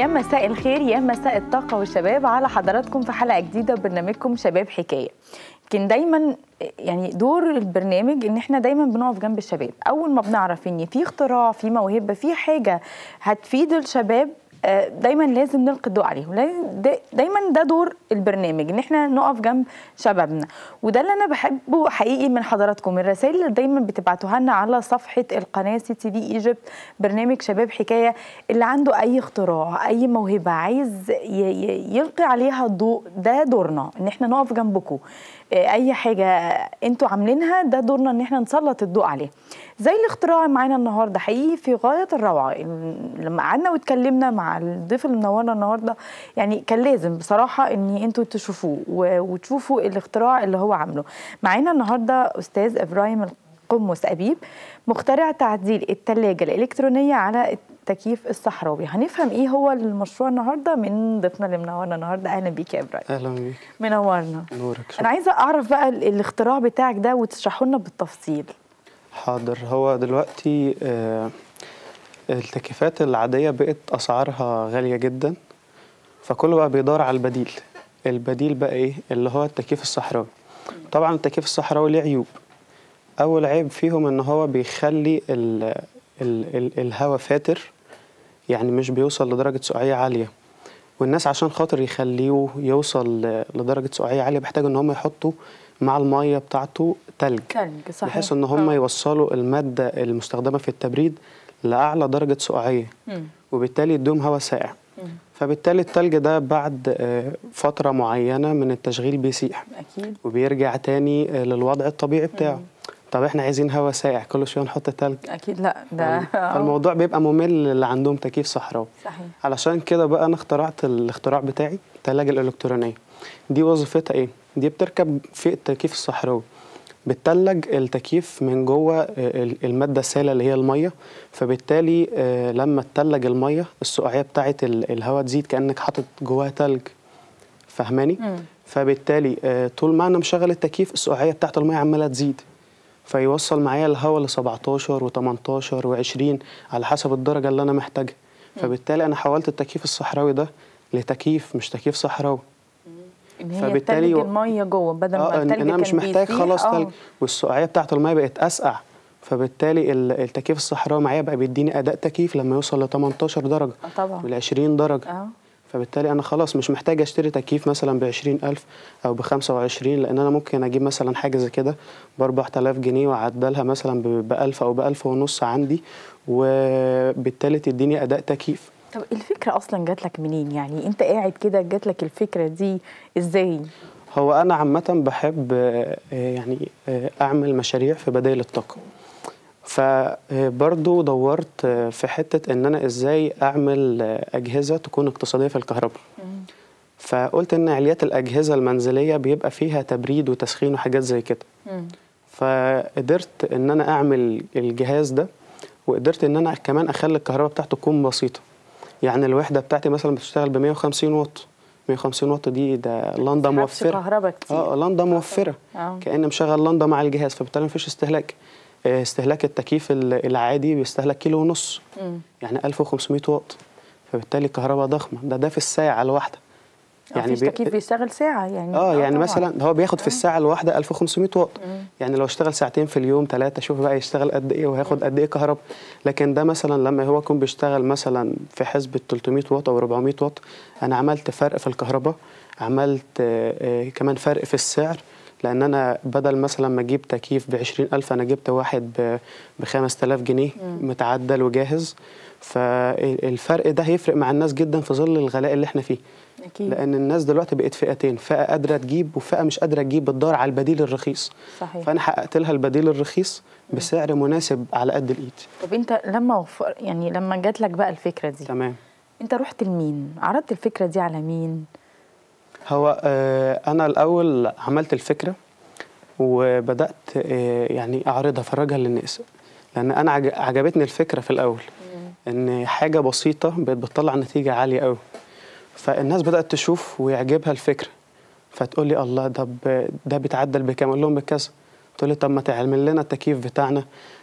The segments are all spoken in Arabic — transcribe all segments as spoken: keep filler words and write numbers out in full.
يا مساء الخير، يا مساء الطاقة والشباب على حضراتكم في حلقة جديدة وبرنامجكم شباب حكاية. يمكن دايما يعني دور البرنامج ان احنا دايما بنقف جنب الشباب. اول ما بنعرف ان في اختراع، في موهبة، في حاجة هتفيد الشباب، دايما لازم نلقي الضوء عليهم. دايما ده دور البرنامج، ان احنا نقف جنب شبابنا. وده اللي انا بحبه حقيقي من حضراتكم، الرسائل اللي دايما بتبعتوها لنا على صفحه القناه سي تي في ايجيبت، برنامج شباب حكايه. اللي عنده اي اختراع، اي موهبه عايز يلقي عليها الضوء، ده دورنا ان احنا نقف جنبكم. اي حاجه انتوا عاملينها ده دورنا ان احنا نسلط الضوء عليها. زي الاختراع معانا النهارده حقيقي في غايه الروعه. لما قعدنا واتكلمنا مع الضيف اللي منورنا النهارده، يعني كان لازم بصراحه ان انتوا تشوفوه وتشوفوا الاختراع اللي هو عامله. معانا النهارده استاذ ابراهيم القمص ابيب، مخترع تعديل الثلاجه الالكترونيه على التكييف الصحراوي. هنفهم ايه هو المشروع النهارده من ضيفنا اللي منورنا النهارده. اهلا بيك يا ابراهيم. اهلا بيك. منورنا. نورك. انا عايزه اعرف بقى الاختراع بتاعك ده وتشرحه لنا بالتفصيل. حاضر. هو دلوقتي آه التكييفات العاديه بقت اسعارها غاليه جدا، فكله بقى بيدور على البديل. البديل بقى ايه؟ اللي هو التكييف الصحراوي. طبعا التكييف الصحراوي ليه عيوب. اول عيب فيهم ان هو بيخلي ال ال ال الهواء فاتر، يعني مش بيوصل لدرجه سقوعيه عاليه. والناس عشان خاطر يخليه يوصل لدرجه سقوعيه عاليه بيحتاجوا ان هم يحطوا مع الميه بتاعته تلج، تلج صحيح، بحيث ان هم يوصلوا الماده المستخدمه في التبريد لاعلى درجه سقوعيه، وبالتالي يدوم هواء ساقع. مم. فبالتالي التلج ده بعد فتره معينه من التشغيل بيسيح اكيد، وبيرجع تاني للوضع الطبيعي بتاعه. مم. طب احنا عايزين هواء ساقع، كل شويه نحط تلج؟ اكيد لا. ده فالموضوع بيبقى ممل اللي عندهم تكييف صحراوي. صحيح. علشان كده بقى انا اخترعت الاختراع بتاعي، الثلاجه الالكترونيه. دي وظيفتها ايه؟ دي بتركب في التكييف الصحراوي، بتتلج التكييف من جوه الماده السائله اللي هي الميه. فبالتالي لما تتلج الميه السقوعيه بتاعه الهواء تزيد، كانك حاطط جواها تلج. فاهماني؟ فبالتالي طول ما انا مشغل التكييف السقوعيه بتاعه الميه عماله تزيد، فيوصل معايا الهواء ل سبعتاشر وتمنتاشر وعشرين على حسب الدرجه اللي انا محتاجها. فبالتالي انا حولت التكييف الصحراوي ده لتكييف مش تكييف صحراوي. ان هي تلج الميه جوه بدل ما التلج انا مش محتاج خلاص تلج، أوه. والسقوعيه بتاعه الميه بقت اسقع. فبالتالي التكييف الصحراوي معايا بقى بيديني اداء تكييف لما يوصل ل تمنتاشر درجه طبعا وال عشرين درجه. أوه. فبالتالي انا خلاص مش محتاج اشتري تكييف مثلا ب عشرين ألف او ب خمسة وعشرين، لان انا ممكن اجيب مثلا حاجه زي كده ب أربعة آلاف جنيه واعدلها مثلا ب ألف او ب ألف ونص عندي، وبالتالي تديني اداء تكييف. طب الفكره اصلا جات لك منين؟ يعني انت قاعد كده جات لك الفكره دي ازاي؟ هو انا عامه بحب يعني اعمل مشاريع في بدائل الطاقه، فبرضو دورت في حته ان انا ازاي اعمل اجهزه تكون اقتصاديه في الكهرباء. فقلت ان عليات الاجهزه المنزليه بيبقى فيها تبريد وتسخين وحاجات زي كده. فقدرت ان انا اعمل الجهاز ده، وقدرت ان انا كمان اخلي الكهرباء بتاعته تكون بسيطه. يعني الوحده بتاعتي مثلا بتشتغل ب مية وخمسين واط. مية وخمسين واط دي ده لندا موفره. كهرباء كتير. اه لندا موفره. أوه. كأن مشغل لندا مع الجهاز، فبالتالي مفيش استهلاك. استهلاك التكييف العادي بيستهلك كيلو ونص، يعني ألف وخمسمية واط. فبالتالي الكهرباء ضخمه. ده ده في الساعه الواحده. يعني مفيش تكييف بيشتغل ساعه يعني. اه يعني طبعا. مثلا هو بياخد في الساعه الواحده ألف وخمسمية واط. مم. يعني لو اشتغل ساعتين في اليوم ثلاثه، شوف بقى يشتغل قد ايه وهياخد قد ايه كهرباء. لكن ده مثلا لما هو يكون بيشتغل مثلا في حسبه تلتمية واط او أربعمية واط، انا عملت فرق في الكهرباء، عملت آه آه كمان فرق في السعر. لان انا بدل مثلا ما اجيب تكييف ب عشرين ألف انا جبت واحد ب خمسة آلاف جنيه. مم. متعدل وجاهز. فالفرق ده هيفرق مع الناس جدا في ظل الغلاء اللي احنا فيه. أكيد. لان الناس دلوقتي بقت فئتين، فئه قادره تجيب وفئه مش قادره تجيب، بتدور على البديل الرخيص. صحيح. فانا حققت لها البديل الرخيص بسعر مناسب على قد الايد. طب انت لما وفر يعني لما جات لك بقى الفكره دي، تمام، انت رحت لمين؟ عرضت الفكره دي على مين؟ هو آه انا الاول عملت الفكره وبدات آه يعني اعرضها افرجها للناس، لان انا عجبتني الفكره في الاول. مم. ان حاجه بسيطه بقت بتطلع نتيجه عاليه قوي. فالناس بدأت تشوف ويعجبها الفكرة، فتقول لي الله ده ده بيتعدل بكام؟ اقول لهم بكذا. تقول لي طب ما تعمل لنا التكييف بتاعنا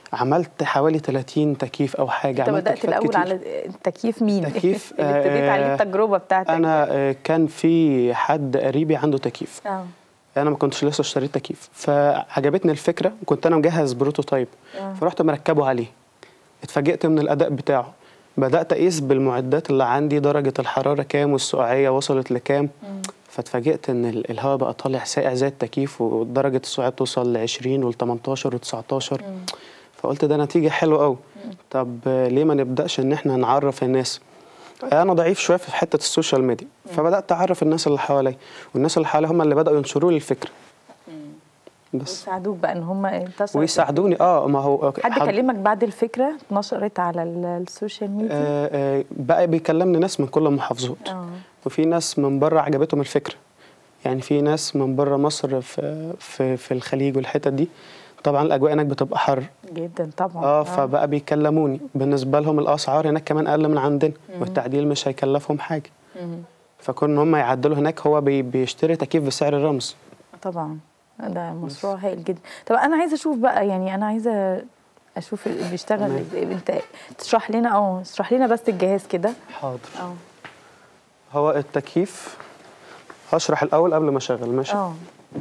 عملت حوالي ثلاثين تكييف او حاجه. انت عملت بدات تكييفات الاول كتير. على التكييف مين؟ تكييف اللي ابتديت عليه التجربه بتاعتك. انا آه، كان في حد قريبي عنده تكييف. اه انا ما كنتش لسه اشتريت تكييف، فعجبتني الفكره، كنت انا مجهز بروتوتايب آه. فرحت مركبه عليه. اتفاجئت من الاداء بتاعه، بدات اقيس بالمعدات اللي عندي درجه الحراره كام والسقوعيه وصلت لكام. فاتفاجئت ان ال- الهواء بقى طالع ساقع زي التكييف، ودرجه السقوعيه بتوصل ل عشرين وال تمنتاشر وال تسعتاشر. فقلت ده نتيجه حلوه قوي. طب آه، ليه ما نبداش ان احنا نعرف الناس؟ انا ضعيف شويه في حته السوشيال ميديا، فبدات اعرف الناس اللي حواليا، والناس اللي حواليا هم اللي بداوا ينشروا لي الفكره. بس ويساعدوك بقى ان هم انتشروا. ويساعدوني. اه ما هو حد حد- كلمك بعد الفكره اتنشرت على ال- السوشيال ميديا؟ آه آه بقى بيكلمني ناس من كل المحافظات، اه وفي ناس من بره عجبتهم الفكره. يعني في ناس من بره مصر في في في الخليج والحتت دي، طبعا الاجواء هناك بتبقى حر. جدا طبعا. اه فبقى بيكلموني، بالنسبه لهم الاسعار هناك كمان اقل من عندنا، والتعديل مش هيكلفهم حاجه. مم. فكون ان هم يعدلوا هناك، هو بي بيشتري تكييف بسعر الرمز. طبعا ده مشروع هايل جدا. طب انا عايزه اشوف بقى، يعني انا عايزه اشوف اللي بيشتغل تمام. ازاي. انت تشرح لنا اه اشرح لنا بس الجهاز كده. حاضر. اه هو التكييف هشرح الاول قبل ما اشغل، ماشي؟ اه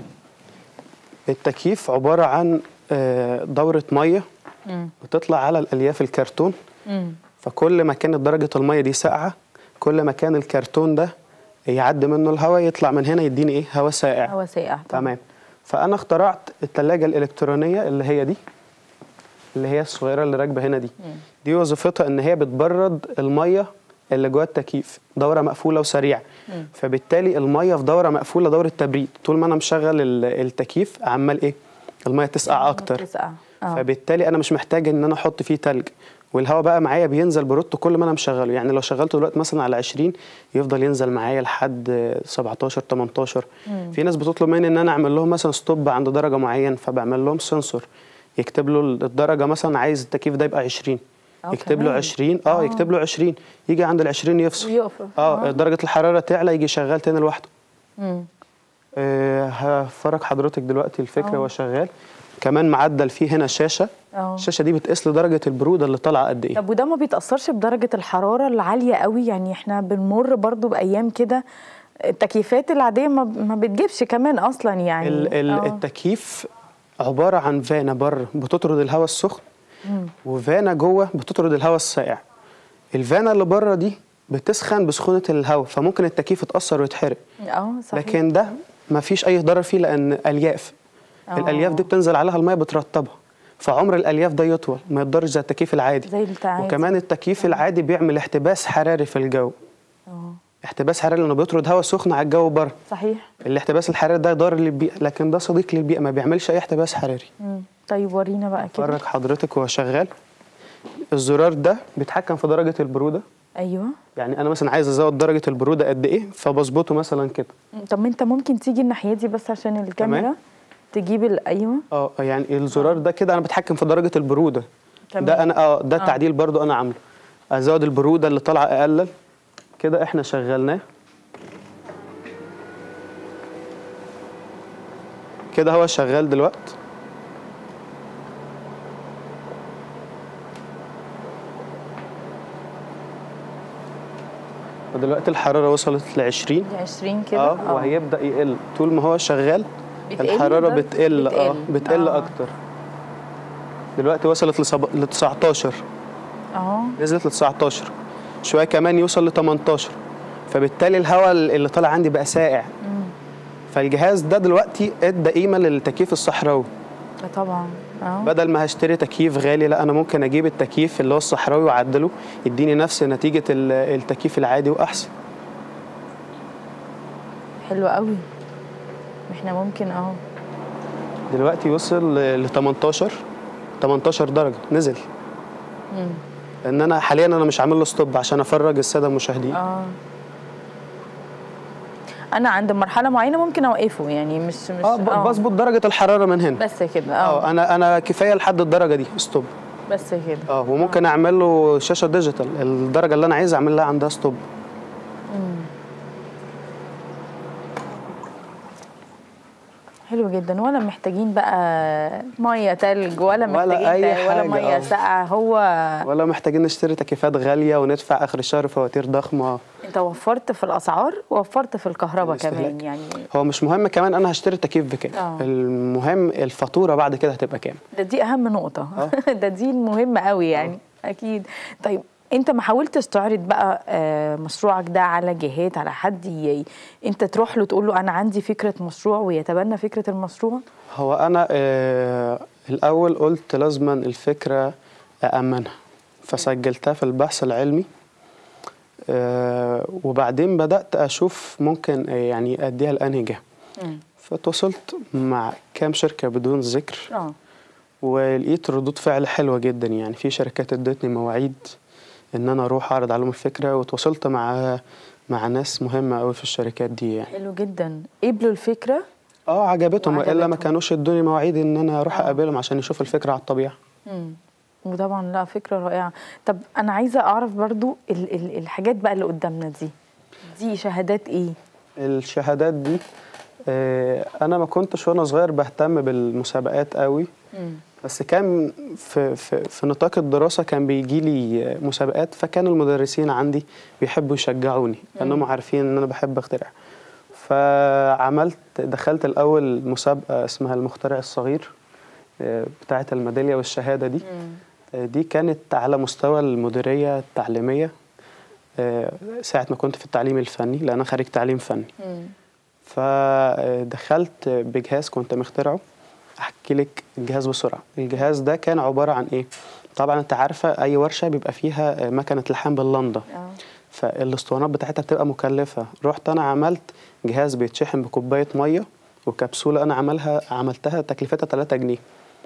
التكييف عباره عن آه، دوره ميه امم بتطلع على الالياف الكرتون. امم فكل ما كانت درجه الميه دي ساقعه، كل ما كان الكرتون ده يعدي منه الهواء، يطلع من هنا يديني ايه؟ هواء ساقع. هوا ساقع طبعا. تمام. فانا اخترعت الثلاجه الالكترونيه اللي هي دي، اللي هي الصغيره اللي راكبه هنا دي. مم. دي وظيفتها ان هي بتبرد الميه اللي جوه التكييف، دوره مقفوله وسريعه. مم. فبالتالي الميه في دوره مقفوله، دوره تبريد، طول ما انا مشغل ال- التكييف عمال ايه؟ الميه تسقع اكتر. تسقع. اه فبالتالي انا مش محتاج ان انا احط فيه تلج، والهواء بقى معايا بينزل برودته كل ما انا مشغله. يعني لو شغلته دلوقتي مثلا على عشرين، يفضل ينزل معايا لحد سبعتاشر تمنتاشر. مم. في ناس بتطلب مني ان انا اعمل لهم مثلا ستوب عند درجه معينه، فبعمل لهم سنسور يكتب له الدرجه، مثلا عايز التكييف ده يبقى عشرين، آه، يكتب له كمان. عشرين. اه, آه. يكتب له عشرين، يجي عند ال عشرين يفصل. ويقف. اه درجه الحراره تعلى، يجي شغال تاني لوحده. امم آه هفرج حضرتك دلوقتي الفكره آه. وهو شغال. كمان معدل فيه هنا شاشه، اه الشاشه دي بتقيس لي درجه البروده اللي طالعه قد ايه. طب وده ما بيتأثرش بدرجة الحرارة العالية قوي؟ يعني احنا بنمر برضو بأيام كده التكييفات العادية ما, ما بتجيبش كمان أصلا يعني. ال ال آه. التكييف عباره عن فانه بره بتطرد الهواء السخن، مم. وفانه جوه بتطرد الهواء الساقع. الفانه اللي بره دي بتسخن بسخونه الهواء، فممكن التكييف يتاثر ويتحرق. اه صحيح. لكن ده ما فيش اي ضرر فيه، لان الياف آه. الالياف دي بتنزل عليها الميه بترطبها، فعمر الالياف ده يطول، ما يتضرش زي التكييف العادي. زي التعادي. وكمان التكييف العادي بيعمل احتباس حراري في الجو. اه احتباس حراري لانه بيطرد هواء سخن على الجو بره. صحيح. الاحتباس الحراري ده ضار للبيئه، لكن ده صديق للبيئه، ما بيعملش اي احتباس حراري. مم. طيب ورينا بقى كده. فرج حضرتك وهو شغال. الزرار ده بيتحكم في درجه البروده. ايوه. يعني انا مثلا عايز ازود درجه البروده قد ايه، فبظبطه مثلا كده. مم. طب ما انت ممكن تيجي الناحية دي بس عشان الكاميرا. تمام. تجيب ال- ايوه اه يعني الزرار ده كده انا بتحكم في درجه البروده. تمام. ده انا اه ده آه. تعديل برضو انا عامله. ازود البروده اللي طالعه اقلل كده. احنا شغلناه كده، هو شغال دلوقتي. ودلوقتي الحراره وصلت ل عشرين. دي عشرين كده. اه وهيبدا يقل طول ما هو شغال. بتقل الحراره بس؟ بتقل اه بتقل. بتقل آه. اكتر. دلوقتي وصلت لسب... ل تسعتاشر، اه نزلت ل تسعتاشر، شويه كمان يوصل ل تمنتاشر. فبالتالي الهواء اللي طالع عندي بقى ساقع. مم. فالجهاز ده دلوقتي ادى قيمه للتكييف الصحراوي. ده طبعا. اه بدل ما هشتري تكييف غالي، لا انا ممكن اجيب التكييف اللي هو الصحراوي واعدله يديني نفس نتيجه ال- التكييف العادي واحسن. حلو قوي. احنا ممكن اه دلوقتي وصل ل تمنتاشر تمنتاشر درجه، نزل. مم. لان انا حاليا انا مش عامل له ستوب عشان افرج الساده المشاهدين. اه انا عند مرحله معينه ممكن اوقفه، يعني مش مش اه ب- بظبط درجه الحراره من هنا. بس كده. اه اه انا انا كفايه لحد الدرجه دي ستوب. بس كده. اه وممكن اعمل له شاشه ديجيتال، الدرجه اللي انا عايز اعمل لها عندها ستوب. مم. حلو جدا، ولا محتاجين بقى ميه تلج ولا ولا محتاجين أي تا- ولا حاجة، ميه آه. ساقعه. هو ولا محتاجين نشتري تكييفات غاليه وندفع اخر الشهر فواتير ضخمه. انت وفرت في الاسعار ووفرت في الكهرباء كمان الاستهلاك. يعني. هو مش مهم كمان انا هشتري تكييف بكام، آه. المهم الفاتوره بعد كده هتبقى كام. ده دي اهم نقطه. آه. ده دي المهمه قوي يعني. اكيد. طيب انت ما حاولتش تعرض بقى آه، مشروعك ده على جهات، على حد ي... انت تروح له تقول له انا عندي فكره مشروع ويتبنى فكره المشروع؟ هو انا آه الاول قلت لازما الفكره أأمنها، فسجلتها في البحث العلمي. آه وبعدين بدأت أشوف ممكن آه يعني أديها لأنهي جهة. مم. فتواصلت مع كام شركة بدون ذكر، اه ولقيت ردود فعل حلوة جدا. يعني في شركات ادتني مواعيد إن أنا أروح أعرض عليهم الفكرة، وتواصلت مع مع ناس مهمة أوي في الشركات دي يعني. حلو جدا. قبلوا الفكره؟ اه عجبتهم، والا ما وعجبتهم. كانوش ادوني مواعيد ان انا اروح آه. اقابلهم عشان يشوفوا الفكره على الطبيعه. امم وطبعا لا، فكره رائعه. طب انا عايزه اعرف برضو ال ال الحاجات بقى اللي قدامنا دي دي شهادات ايه؟ الشهادات دي آه انا ما كنتش وانا صغير بهتم بالمسابقات قوي. مم. بس كان في, في, في نطاق الدراسه كان بيجي لي مسابقات، فكان المدرسين عندي بيحبوا يشجعوني لانهم عارفين ان انا بحب اخترع. فعملت دخلت الاول مسابقه اسمها المخترع الصغير آه بتاعه الميداليه والشهاده دي. مم. دي كانت على مستوى المديرية التعليمية ساعة ما كنت في التعليم الفني، لأن أنا خريج تعليم فني. مم. فدخلت بجهاز كنت مخترعه. أحكي لك الجهاز بسرعة. الجهاز ده كان عبارة عن إيه؟ طبعا أنت عارفة أي ورشة بيبقى فيها مكنة لحام باللندا، اه فالاسطوانات بتاعتها بتبقى مكلفة. رحت أنا عملت جهاز بيتشحن بكوباية مية وكبسولة أنا عملها عملتها تكلفتها تلاتة جنيه.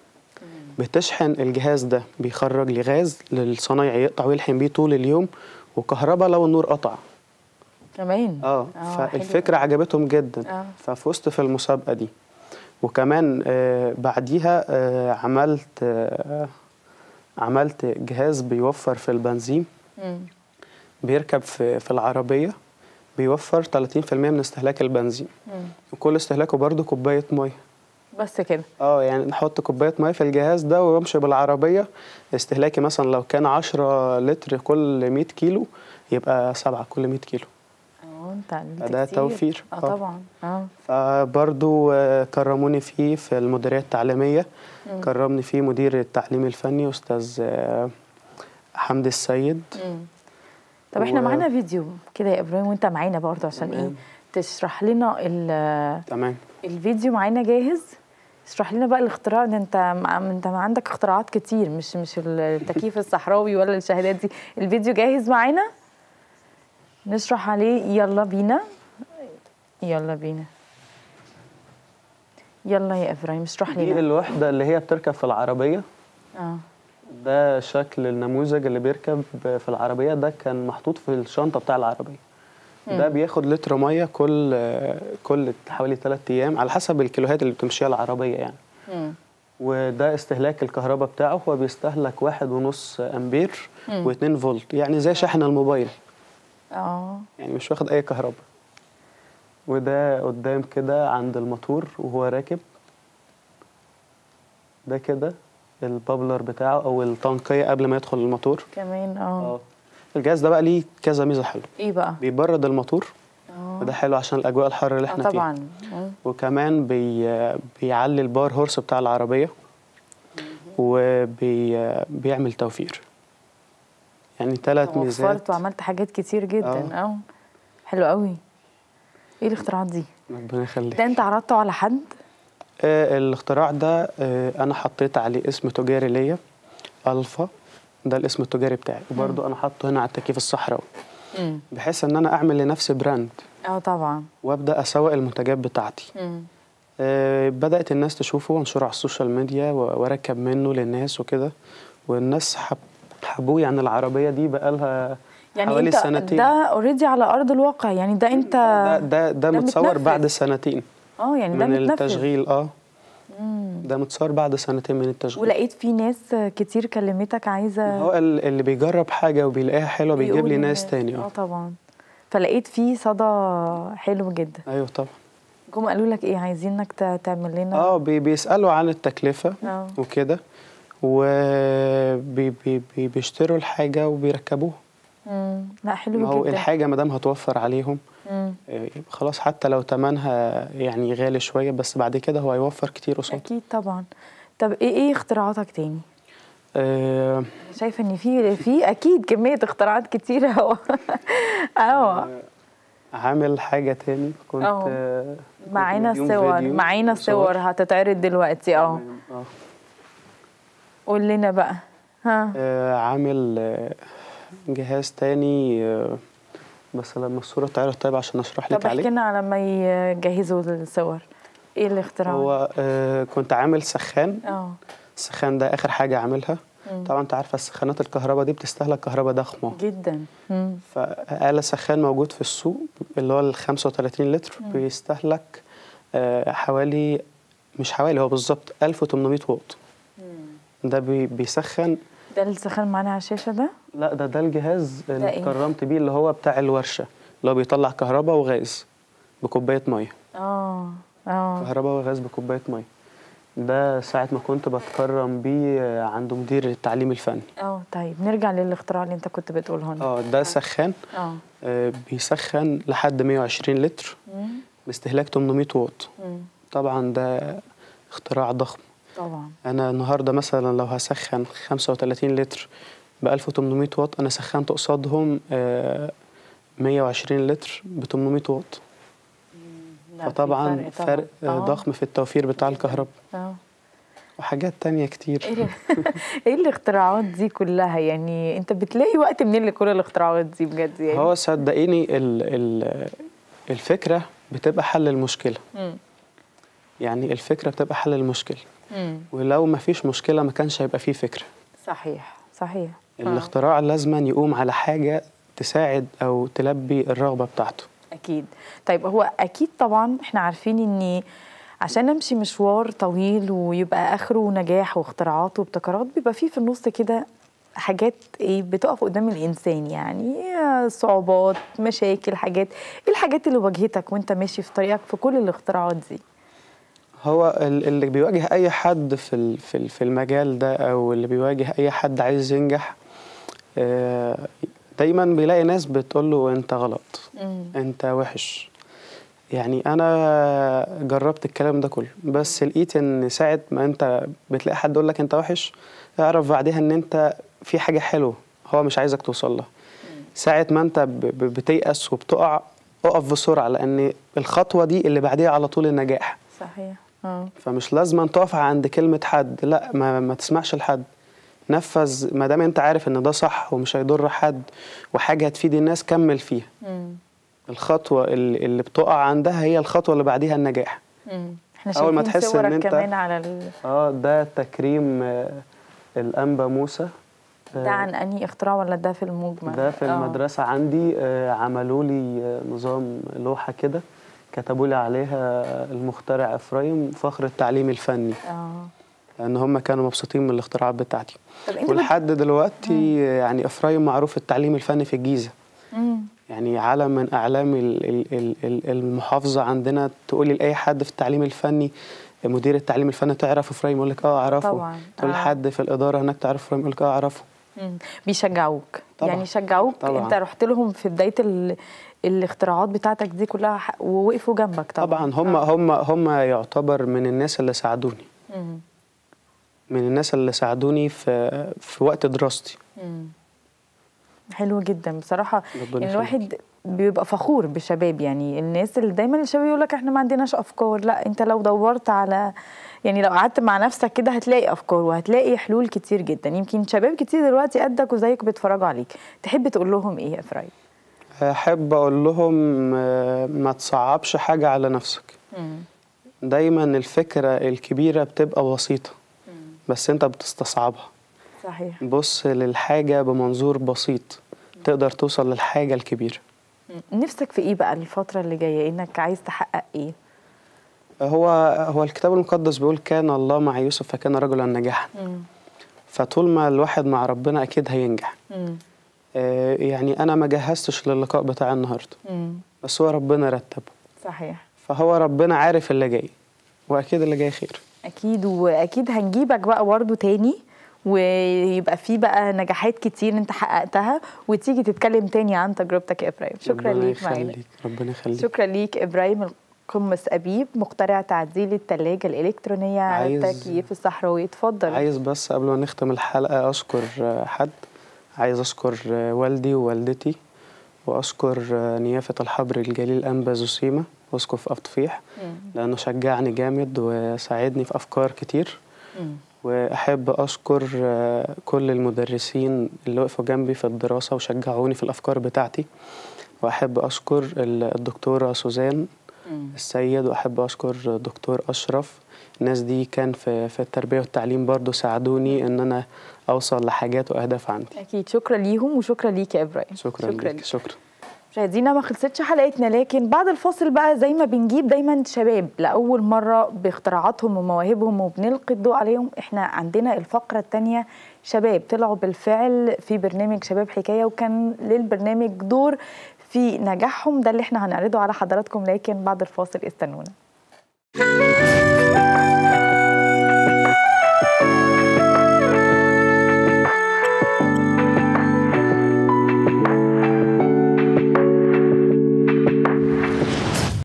بتشحن الجهاز ده بيخرج لي غاز للصنايعي يقطع ويلحم بيه طول اليوم، وكهرباء لو النور قطع. كمان. اه آه، فالفكره حلو. عجبتهم جدا. آه. ففزت في المسابقه دي. وكمان آه بعديها آه عملت آه عملت جهاز بيوفر في البنزين. مم. بيركب في في العربيه، بيوفر تلاتين في المية من استهلاك البنزين. مم. وكل استهلاكه برضو كوبايه ميه. بس كده. اه يعني نحط كوبايه ميه في الجهاز ده وامشي بالعربيه. استهلاكي مثلا لو كان عشرة لتر كل مية كيلو، يبقى سبعة كل مية كيلو. اه انت عملت فده كتير. توفير. اه آه. طبعا. اه فبرضو آه، كرموني فيه في المديريه التعليميه. مم. كرمني فيه مدير التعليم الفني استاذ آه، حمدي السيد. مم. طب احنا و- معانا فيديو كده يا ابراهيم، وانت معانا برضه عشان ايه تمام. تشرح لنا ال- تمام. الفيديو معانا جاهز. اشرح لنا بقى الاختراع ده. انت مع- انت ما عندك اختراعات كتير، مش مش التكييف الصحراوي ولا الشهادات دي. الفيديو جاهز معانا نشرح عليه. يلا بينا يلا بينا يلا يا ابراهيم اشرح دي لنا. الوحده اللي هي بتركب في العربيه. اه ده شكل النموذج اللي بيركب في العربيه. ده كان محطوط في الشنطه بتاع العربيه. ده بياخد لتر ميه كل كل حوالي ثلاثة ايام على حسب الكيلوهات اللي بتمشيها العربيه يعني. مم. وده استهلاك الكهرباء بتاعه، هو بيستهلك واحد ونص امبير مم. واتنين فولت، يعني زي شاحن الموبايل، اه يعني مش واخد اي كهرباء. وده قدام كده عند الموتور وهو راكب. ده كده البابلر بتاعه او التنقية قبل ما يدخل الموتور. كمان. اه اه الجهاز ده بقى ليه كذا ميزة حلوة. ايه بقى؟ بيبرد الموتور، اه وده حلو عشان الاجواء الحاره اللي آه احنا فيها. طبعا. مم. وكمان بي بيعلي الباور هورس بتاع العربيه، وبيعمل توفير. يعني ثلاث ميزات. وفرت وعملت حاجات كتير جدا. آه. اه حلو قوي. ايه الاختراعات دي؟ ربنا يخليك. ده انت عرضته على حد؟ آه الاختراع ده آه انا حطيت عليه اسم تجاري ليا، الفا. ده الاسم التجاري بتاعي، وبرده انا حاطه هنا على التكييف الصحراوي، امم بحيث ان انا اعمل لنفسي براند اه طبعا. وابدا اسوق المنتجات بتاعتي. امم آه بدات الناس تشوفه وانشره على السوشيال ميديا واركب منه للناس وكده، والناس حب حبوه. يعني العربيه دي بقالها يعني حوالي انت سنتين. ده اوريدي على ارض الواقع، يعني ده انت ده ده, ده متصور متنفذ. بعد سنتين اه يعني ده من متنفذ. التشغيل. اه مم. ده متصور بعد سنتين من التشغيل. ولقيت في ناس كتير كلمتك عايزه. هو ال- اللي بيجرب حاجه وبيلاقيها حلوه بيجيب بيقول لي إن- ناس تاني. اه اه طبعا. فلقيت فيه صدى حلو جدا. ايوه طبعا. جم قالوا لك ايه؟ عايزينك ت- تعمل لنا؟ اه بي بيسالوا عن التكلفه اه وكده، وبيشتروا الحاجه وبيركبوها. امم لا حلو ما هو جدا. الحاجه ما دام هتوفر عليهم امم آه، خلاص، حتى لو تمنها يعني غالي شويه، بس بعد كده هو هيوفر كتير قصاد. اكيد طبعا. طب ايه ايه اختراعاتك تاني؟ آه شايفه ان في في اكيد كميه اختراعات كتيره اهو. اه عامل حاجه تاني كنت اه آه، كنت معانا مديهم صور، فيديو معانا صور هتتعرض دلوقتي. اه تمام. اه قول لنا بقى. ها آه، عامل آه، جهاز تاني، آه، بس لما الصورة تعرض طيب عشان اشرح طب لك احكي عليه. لنا على ما يجهزوا الصور، ايه الاختراع؟ هو آه، كنت عامل سخان. اه السخان ده اخر حاجة عاملها. مم. طبعا انت عارفة السخانات الكهرباء دي بتستهلك كهرباء ضخمة. جدا. مم. فآلة سخان موجود في السوق اللي هو ال خمسة وتلاتين لتر، مم. بيستهلك آه، حوالي، مش حوالي، هو بالظبط ألف وتمنمية واط. مم. ده بي- بيسخن. ده السخان معانا على الشاشه ده؟ لا، ده ده الجهاز ده اللي إيه؟ اتكرمت بيه، اللي هو بتاع الورشة، اللي هو بيطلع كهرباء وغاز بكوباية مية. اه اه كهرباء وغاز بكوباية مية. ده ساعة ما كنت بتكرم بيه عند مدير التعليم الفني. اه طيب نرجع للاختراع اللي انت كنت بتقوله لنا. اه ده سخان. اه آه، بيسخن لحد مية وعشرين لتر مم. باستهلاك تمنمية واط. مم. طبعا ده اختراع ضخم. طبعا. انا النهارده مثلا لو هسخن خمسة وتلاتين لتر ب ألف وتمنمية واط، انا سخنت قصادهم آه، مية وعشرين لتر ب تمنمية واط. لا، في فطبعا فرق فرق طبعا. آه، آه. ضخم في التوفير بتاع الكهرباء اه وحاجات تانية كتير. ايه ال- ايه الاختراعات دي كلها؟ يعني انت بتلاقي وقت منين لكل الاختراعات دي بجد يعني؟ هو صدقيني ال ال الفكرة بتبقى حل المشكلة. مم. يعني الفكرة بتبقى حل المشكلة، مم. ولو ما فيش مشكلة ما كانش هيبقى فيه فكرة. صحيح صحيح. آه. الاختراع لازما يقوم على حاجة تساعد أو تلبي الرغبة بتاعته. اكيد. طيب هو اكيد طبعا احنا عارفين ان عشان امشي مشوار طويل ويبقى اخره نجاح واختراعات وابتكارات بيبقى فيه في النص كده حاجات ايه بتقف قدام الانسان، يعني صعوبات، مشاكل، حاجات. ايه الحاجات اللي واجهتك وانت ماشي في طريقك في كل الاختراعات دي؟ هو ال- اللي بيواجه أي حد في ال- في ال- في المجال ده، أو اللي بيواجه أي حد عايز ينجح، آه، دايما بيلاقي ناس بتقول له أنت غلط، مم. أنت وحش. يعني أنا جربت الكلام ده كله، بس لقيت إن ساعة ما أنت بتلاقي حد يقول لك أنت وحش، اعرف بعدها إن أنت في حاجة حلوة هو مش عايزك توصل لها. ساعة ما أنت ب- ب- بتيأس وبتقع، اقف بسرعة، لأن الخطوة دي اللي بعديها على طول النجاح. صحيح. اه فمش لازم تقف عند كلمة حد، لا، ما, ما تسمعش لحد. نفذ، ما دام انت عارف ان ده صح ومش هيضر حد وحاجة هتفيد الناس، كمل فيها. مم. الخطوة اللي, اللي بتقع عندها هي الخطوة اللي بعديها النجاح. مم. احنا أول ما شايفين تحس صورك إن أنت كمان على ال... اه ده تكريم آه، الأنبا موسى. آه، ده عن انهي اختراع ولا ده في المجمل؟ ده في آه. المدرسة عندي. آه، عملوا لي آه، نظام لوحة كده، كتبوا لي عليها المخترع إفرايم فخر التعليم الفني، اه لأن هم كانوا مبسوطين من الاختراعات بتاعتي. طب انت ولحد دلوقتي يعني إفرايم معروف التعليم الفني في الجيزة. مم. يعني علم من أعلام ال- ال- ال- ال- المحافظة عندنا. تقولي لأي حد في التعليم الفني، مدير التعليم الفني، تعرف إفرايم؟ يقول لك اه أعرفه. طبعا. تقول آه. لحد في الإدارة هناك تعرف إفرايم؟ يقول لك اه أعرفه. مم. بيشجعوك طبعاً. يعني شجعوك طبعاً. انت رحت لهم في بدايه ال... الاختراعات بتاعتك دي كلها ح- ووقفوا جنبك طبعا. طبعا هم آه. هم هم يعتبر من الناس اللي ساعدوني، مم. من الناس اللي ساعدوني في في وقت دراستي. مم. حلو جدا بصراحه. ربنا يعني يخليك. الواحد بيبقى فخور بالشباب، يعني الناس اللي دايما الشباب يقول لك احنا ما عندناش افكار، لا انت لو دورت على، يعني لو قعدت مع نفسك كده هتلاقي افكار وهتلاقي حلول كتير جدا. يمكن شباب كتير دلوقتي قدك وزيك بيتفرجوا عليك، تحب تقول لهم ايه يا افرايم؟ أحب أقول لهم آه، ما تصعبش حاجة على نفسك. مم. دايما الفكرة الكبيرة بتبقى بسيطة، مم. بس أنت بتستصعبها. صحيح. بص للحاجة بمنظور بسيط، تقدر توصل للحاجة الكبيرة. مم. نفسك في ايه بقى الفتره اللي جايه؟ انك عايز تحقق ايه؟ هو هو الكتاب المقدس بيقول كان الله مع يوسف فكان رجلا ناجحا. مم. فطول ما الواحد مع ربنا أكيد هينجح. مم. آه، يعني أنا ما جهزتش للقاء بتاع النهاردة، مم. بس هو ربنا رتبه. صحيح. فهو ربنا عارف اللي جاي، واكيد اللي جاي خير. اكيد، واكيد هنجيبك بقى برضه تاني، ويبقى في بقى نجاحات كتير انت حققتها، وتيجي تتكلم تاني عن تجربتك يا ابراهيم. شكرا ليك معانا. ربنا يخليك. شكرا ليك ابراهيم القمص أبيب، مخترع تعديل الثلاجه الالكترونيه على التكييف الصحراوي. اتفضل. عايز بس قبل ما نختم الحلقه اشكر حد، عايز اشكر والدي ووالدتي، واشكر نيافه الحبر الجليل انبا زوسيما اسقف أفطفيح، لانه شجعني جامد وساعدني في افكار كتير. مم. واحب اشكر كل المدرسين اللي وقفوا جنبي في الدراسه وشجعوني في الافكار بتاعتي، واحب اشكر الدكتوره سوزان السيد، واحب اشكر الدكتور اشرف. الناس دي كان في في التربيه والتعليم برضو ساعدوني ان انا اوصل لحاجات واهداف عندي. اكيد، شكرا ليهم وشكرا ليك يا ابراهيم. شكرا, شكرا ليك. شكرا. مشاهدينا، ما خلصتش حلقتنا، لكن بعد الفاصل بقى زي ما بنجيب دايما شباب لاول مره باختراعاتهم ومواهبهم وبنلقي الضوء عليهم، احنا عندنا الفقره الثانيه شباب طلعوا بالفعل في برنامج شباب حكايه، وكان للبرنامج دور في نجاحهم، ده اللي احنا هنعرضه على حضراتكم، لكن بعد الفاصل استنونا.